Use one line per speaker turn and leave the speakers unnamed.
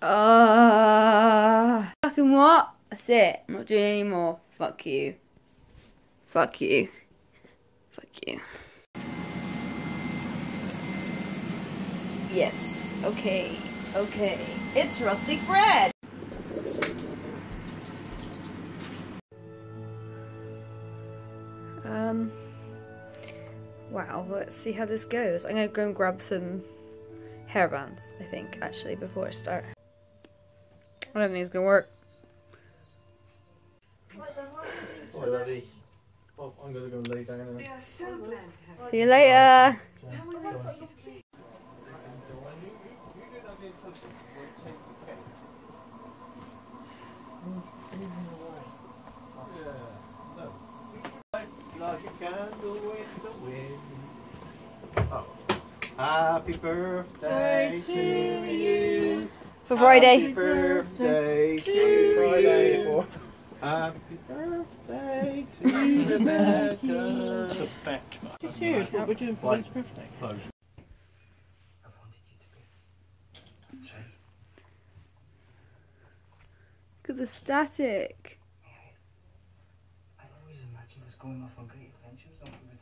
Fucking what? That's it. I'm not doing any more. Fuck you. Fuck you. Fuck you. Yes. Okay. Okay. It's rustic bread. Wow, let's see how this goes. I'm gonna go and grab some hairbands, I think, actually, before I start. I don't think it's gonna work.
Bye, Daddy. Oh, I'm gonna go lay down and...
They are so glad to have
See you later.
Like a candle in the wind. Oh. Happy birthday to you.
For Friday.
Happy birthday to Friday for. Happy birthday to Rebecca.
Just here, what we're doing for his birthday.
Close.
I wanted you to be. Sorry.
Look at the static.
I always imagined us going off on great adventures.